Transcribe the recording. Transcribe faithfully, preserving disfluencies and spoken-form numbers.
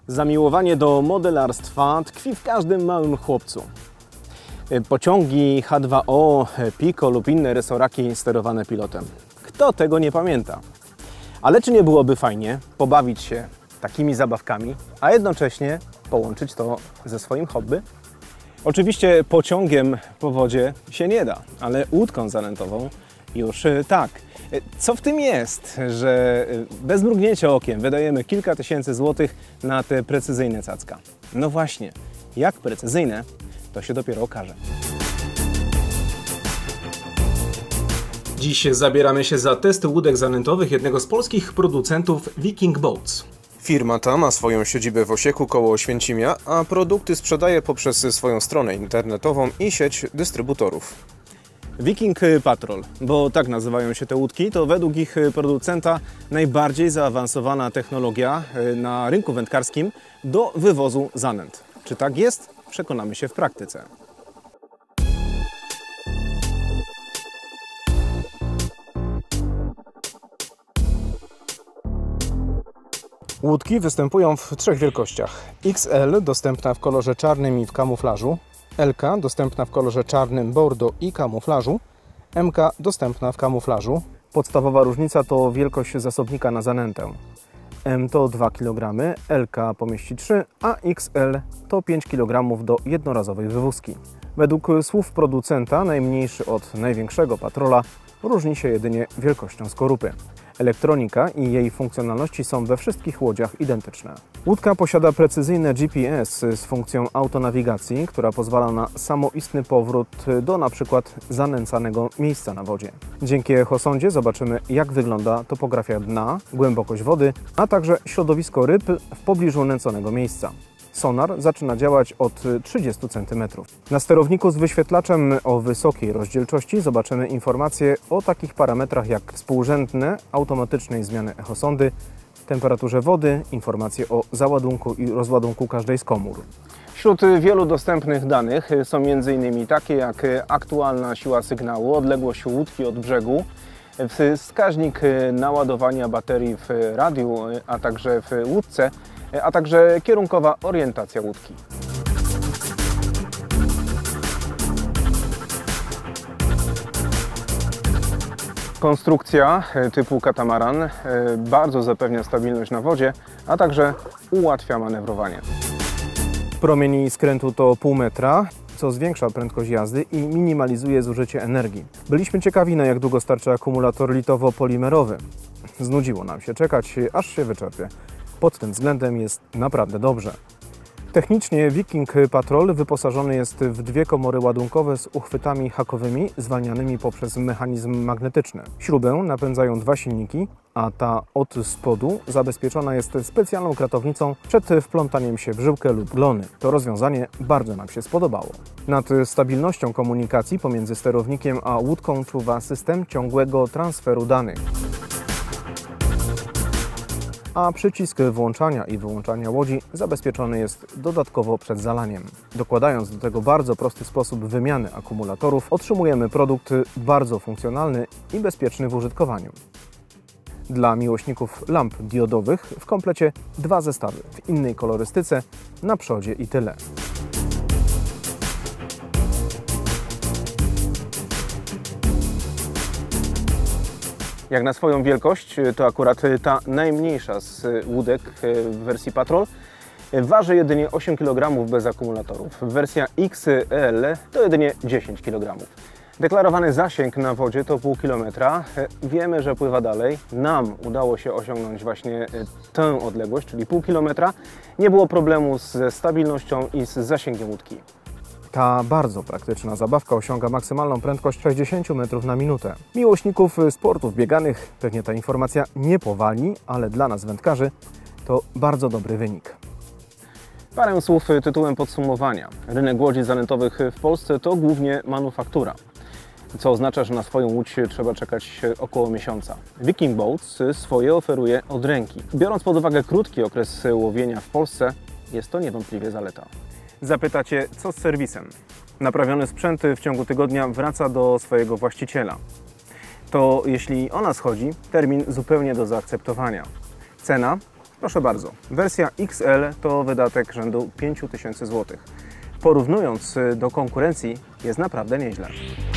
Zamiłowanie do modelarstwa tkwi w każdym małym chłopcu. Pociągi H dwa O, Pico lub inne resoraki sterowane pilotem. Kto tego nie pamięta? Ale czy nie byłoby fajnie pobawić się takimi zabawkami, a jednocześnie połączyć to ze swoim hobby? Oczywiście pociągiem po wodzie się nie da, ale łódką zanętową już tak. Co w tym jest, że bez mrugnięcia okiem wydajemy kilka tysięcy złotych na te precyzyjne cacka? No właśnie, jak precyzyjne, to się dopiero okaże. Dziś zabieramy się za testy łódek zanętowych jednego z polskich producentów Viking Boats. Firma ta ma swoją siedzibę w Osieku koło Oświęcimia, a produkty sprzedaje poprzez swoją stronę internetową i sieć dystrybutorów. Viking Patrol, bo tak nazywają się te łódki, to według ich producenta najbardziej zaawansowana technologia na rynku wędkarskim do wywozu zanęt. Czy tak jest? Przekonamy się w praktyce. Łódki występują w trzech wielkościach. X L dostępna w kolorze czarnym i w kamuflażu, L K dostępna w kolorze czarnym, bordo i kamuflażu, M K dostępna w kamuflażu. Podstawowa różnica to wielkość zasobnika na zanętę. M to dwa kilogramy, L K pomieści trzy, a X L to pięć kilogramów do jednorazowej wywózki. Według słów producenta najmniejszy od największego patrola różni się jedynie wielkością skorupy. Elektronika i jej funkcjonalności są we wszystkich łodziach identyczne. Łódka posiada precyzyjne G P S z funkcją autonawigacji, która pozwala na samoistny powrót do np. zanęcanego miejsca na wodzie. Dzięki echosondzie zobaczymy, jak wygląda topografia dna, głębokość wody, a także środowisko ryb w pobliżu nęconego miejsca. Sonar zaczyna działać od trzydziestu centymetrów. Na sterowniku z wyświetlaczem o wysokiej rozdzielczości zobaczymy informacje o takich parametrach jak współrzędne automatycznej zmiany echosondy, temperaturze wody, informacje o załadunku i rozładunku każdej z komór. Wśród wielu dostępnych danych są między innymi takie jak aktualna siła sygnału, odległość łódki od brzegu, wskaźnik naładowania baterii w radiu, a także w łódce, a także kierunkowa orientacja łódki. Konstrukcja typu katamaran bardzo zapewnia stabilność na wodzie, a także ułatwia manewrowanie. Promień skrętu to pół metra, co zwiększa prędkość jazdy i minimalizuje zużycie energii. Byliśmy ciekawi, na jak długo starczy akumulator litowo-polimerowy. Znudziło nam się czekać, aż się wyczerpie. Pod tym względem jest naprawdę dobrze. Technicznie Viking Patrol wyposażony jest w dwie komory ładunkowe z uchwytami hakowymi zwalnianymi poprzez mechanizm magnetyczny. Śrubę napędzają dwa silniki, a ta od spodu zabezpieczona jest specjalną kratownicą przed wplątaniem się w żyłkę lub glony. To rozwiązanie bardzo nam się spodobało. Nad stabilnością komunikacji pomiędzy sterownikiem a łódką czuwa system ciągłego transferu danych. A przycisk włączania i wyłączania łodzi zabezpieczony jest dodatkowo przed zalaniem. Dokładając do tego bardzo prosty sposób wymiany akumulatorów, otrzymujemy produkt bardzo funkcjonalny i bezpieczny w użytkowaniu. Dla miłośników lamp diodowych w komplecie dwa zestawy w innej kolorystyce na przodzie i tyle. Jak na swoją wielkość, to akurat ta najmniejsza z łódek w wersji Patrol waży jedynie osiem kilogramów bez akumulatorów. Wersja X L to jedynie dziesięć kilogramów. Deklarowany zasięg na wodzie to pół kilometra. Wiemy, że pływa dalej. Nam udało się osiągnąć właśnie tę odległość, czyli pół kilometra. Nie było problemu ze stabilnością i z zasięgiem łódki. Ta bardzo praktyczna zabawka osiąga maksymalną prędkość sześćdziesiąt metrów na minutę. Miłośników sportów bieganych pewnie ta informacja nie powali, ale dla nas wędkarzy to bardzo dobry wynik. Parę słów tytułem podsumowania. Rynek łodzi zanętowych w Polsce to głównie manufaktura, co oznacza, że na swoją łódź trzeba czekać około miesiąca. Viking Boats swoje oferuje od ręki. Biorąc pod uwagę krótki okres łowienia w Polsce, jest to niewątpliwie zaleta. Zapytacie, co z serwisem? Naprawiony sprzęt w ciągu tygodnia wraca do swojego właściciela. To jeśli o nas chodzi, termin zupełnie do zaakceptowania. Cena Proszę bardzo, wersja X L to wydatek rzędu pięć tysięcy złotych. Porównując do konkurencji, jest naprawdę nieźle.